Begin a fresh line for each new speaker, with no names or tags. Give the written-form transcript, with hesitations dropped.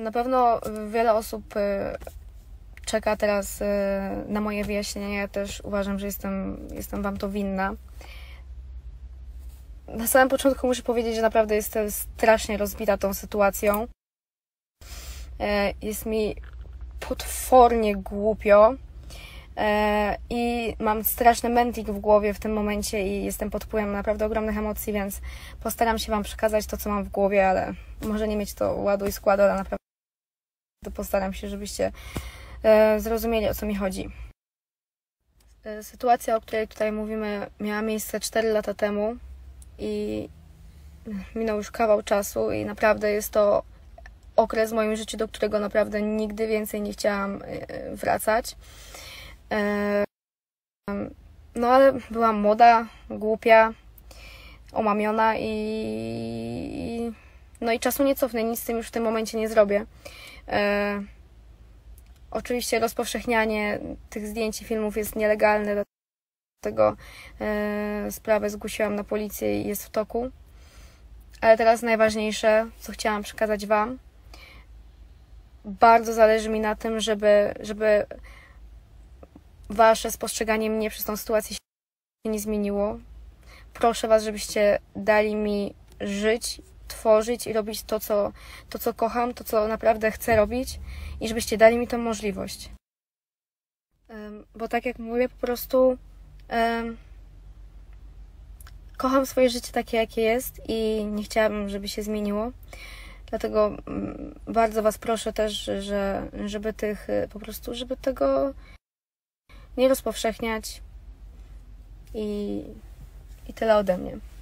Na pewno wiele osób czeka teraz na moje wyjaśnienie. Ja też uważam, że jestem Wam to winna. Na samym początku muszę powiedzieć, że naprawdę jestem strasznie rozbita tą sytuacją. Jest mi potwornie głupio i mam straszny mętlik w głowie w tym momencie i jestem pod wpływem naprawdę ogromnych emocji, więc postaram się Wam przekazać to, co mam w głowie, ale może nie mieć to ładu i składu, ale naprawdę postaram się, żebyście zrozumieli, o co mi chodzi. Sytuacja, o której tutaj mówimy, miała miejsce 4 lata temu i minął już kawał czasu i naprawdę jest to okres w moim życiu, do którego naprawdę nigdy więcej nie chciałam wracać. No ale byłam młoda, głupia, omamiona i czasu nie cofnę, nic z tym już w tym momencie nie zrobię. Oczywiście rozpowszechnianie tych zdjęć i filmów jest nielegalne, dlatego sprawę zgłosiłam na policję i jest w toku. Ale teraz najważniejsze, co chciałam przekazać Wam. Bardzo zależy mi na tym, żeby Wasze spostrzeganie mnie przez tą sytuację się nie zmieniło. Proszę Was, żebyście dali mi żyć, tworzyć i robić to, co kocham, to, co naprawdę chcę robić i żebyście dali mi tę możliwość. Bo tak jak mówię, po prostu kocham swoje życie takie, jakie jest i nie chciałabym, żeby się zmieniło. Dlatego bardzo Was proszę też, żeby tego nie rozpowszechniać i tyle ode mnie.